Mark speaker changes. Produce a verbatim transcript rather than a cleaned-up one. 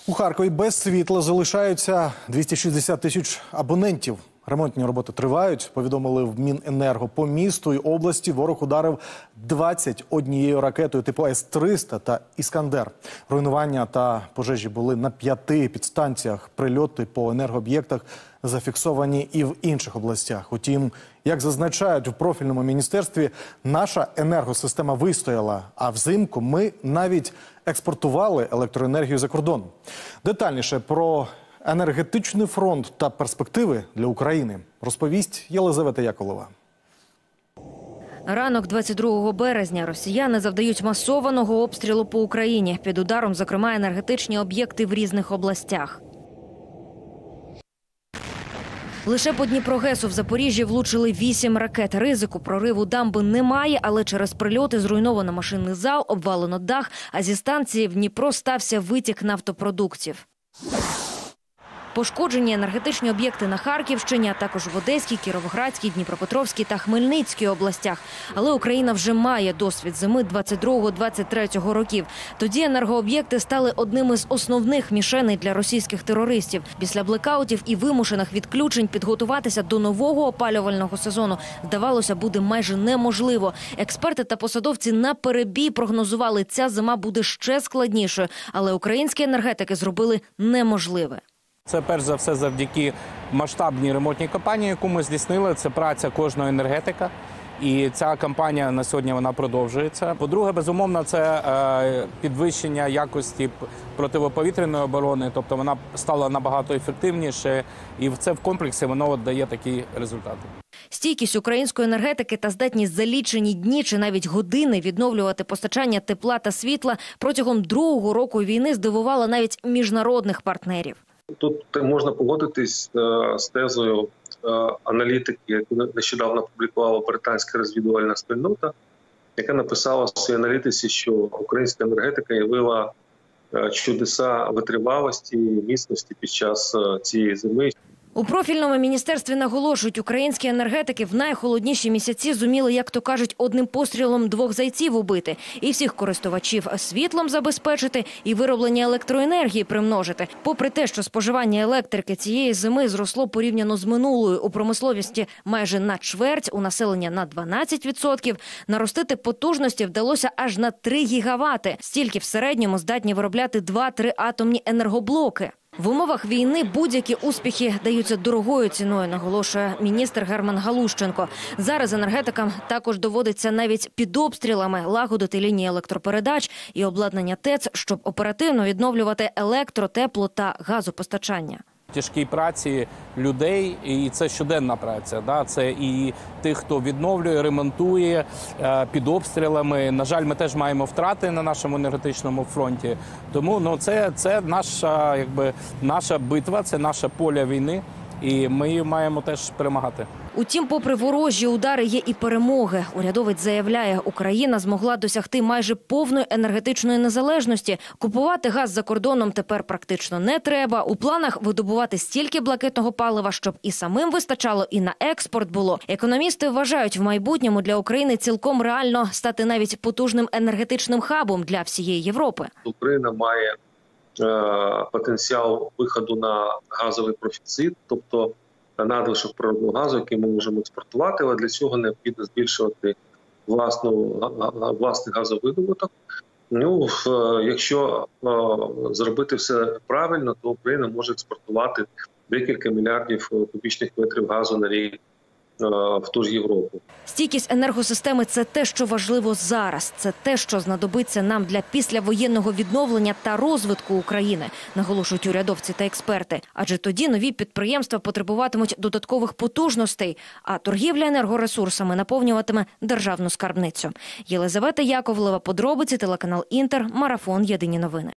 Speaker 1: У Харкові без світла залишаються двісті шістдесят тисяч абонентів. Ремонтні роботи тривають, повідомили в Міненерго. По місту і області ворог ударив двадцять однією ракетою типу С триста та «Іскандер». Руйнування та пожежі були на п'яти підстанціях. Прильоти по енергооб'єктах зафіксовані і в інших областях. Утім, як зазначають в профільному міністерстві, наша енергосистема вистояла, а взимку ми навіть експортували електроенергію за кордон. Детальніше про енергетичний фронт та перспективи для України розповість Єлизавета Яковлева.
Speaker 2: Ранок двадцять другого березня росіяни завдають масованого обстрілу по Україні. Під ударом, зокрема, енергетичні об'єкти в різних областях. Лише по Дніпрогесу в Запоріжжі влучили вісім ракет. Ризику прориву дамби немає, але через прильоти зруйновано машинний зал, обвалено дах, а зі станції в Дніпро стався витік нафтопродуктів. Пошкоджені енергетичні об'єкти на Харківщині, а також в Одеській, Кіровоградській, Дніпропетровській та Хмельницькій областях. Але Україна вже має досвід зими двадцять другого - двадцять третього років. Тоді енергооб'єкти стали одним із основних мішеней для російських терористів. Після блекаутів і вимушених відключень підготуватися до нового опалювального сезону, здавалося, буде майже неможливо. Експерти та посадовці наперебій прогнозували, ця зима буде ще складнішою, але українські енергетики зробили неможливе.
Speaker 3: Це, перш за все, завдяки масштабній ремонтній кампанії, яку ми здійснили. Це праця кожного енергетика. І ця кампанія на сьогодні вона продовжується. По-друге, безумовно, це е, підвищення якості протиповітряної оборони. Тобто вона стала набагато ефективніше. І це в комплексі воно дає такі результати.
Speaker 2: Стійкість української енергетики та здатність за лічені дні чи навіть години відновлювати постачання тепла та світла протягом другого року війни здивувала навіть міжнародних партнерів.
Speaker 4: Тут можна погодитись з тезою аналітики, яку нещодавно публікувала британська розвідувальна спільнота, яка написала в своїй аналітиці, що українська енергетика явила чудеса витривалості і міцності під час цієї зими.
Speaker 2: У профільному міністерстві наголошують, українські енергетики в найхолодніші місяці зуміли, як то кажуть, одним пострілом двох зайців убити. І всіх користувачів світлом забезпечити, і вироблення електроенергії примножити. Попри те, що споживання електрики цієї зими зросло порівняно з минулою, у промисловості майже на чверть, у населення на дванадцять відсотків, наростити потужності вдалося аж на три гігавати. Стільки в середньому здатні виробляти два-три атомні енергоблоки. В умовах війни будь-які успіхи даються дорогою ціною, наголошує міністр Герман Галущенко. Зараз енергетикам також доводиться навіть під обстрілами лагодити лінії електропередач і обладнання ТЕЦ, щоб оперативно відновлювати електро-, тепло- та газопостачання.
Speaker 3: Тяжкій праці людей, і це щоденна праця. Да? Це і тих, хто відновлює, ремонтує під обстрілами. На жаль, ми теж маємо втрати на нашому енергетичному фронті. Тому ну, це, це наша, якби, наша битва, це наше поле війни. І ми її маємо теж перемагати.
Speaker 2: Утім, попри ворожі удари, є і перемоги. Урядовець заявляє, Україна змогла досягти майже повної енергетичної незалежності. Купувати газ за кордоном тепер практично не треба. У планах видобувати стільки блакитного палива, щоб і самим вистачало, і на експорт було. Економісти вважають, в майбутньому для України цілком реально стати навіть потужним енергетичним хабом для всієї Європи.
Speaker 4: Україна має потенціал виходу на газовий профіцит, тобто надлишок природного газу, який ми можемо експортувати, але для цього необхідно збільшувати власну, власний газовидобуток. Ну, якщо зробити все правильно, то Україна може експортувати декілька мільярдів кубічних метрів газу на рік в ту ж Європу.
Speaker 2: Стійкість енергосистеми – це те, що важливо зараз. Це те, що знадобиться нам для післявоєнного відновлення та розвитку України, наголошують урядовці та експерти. Адже тоді нові підприємства потребуватимуть додаткових потужностей, а торгівля енергоресурсами наповнюватиме державну скарбницю. Єлизавета Яковлева, подробиці, телеканал Інтер, Марафон, Єдині новини.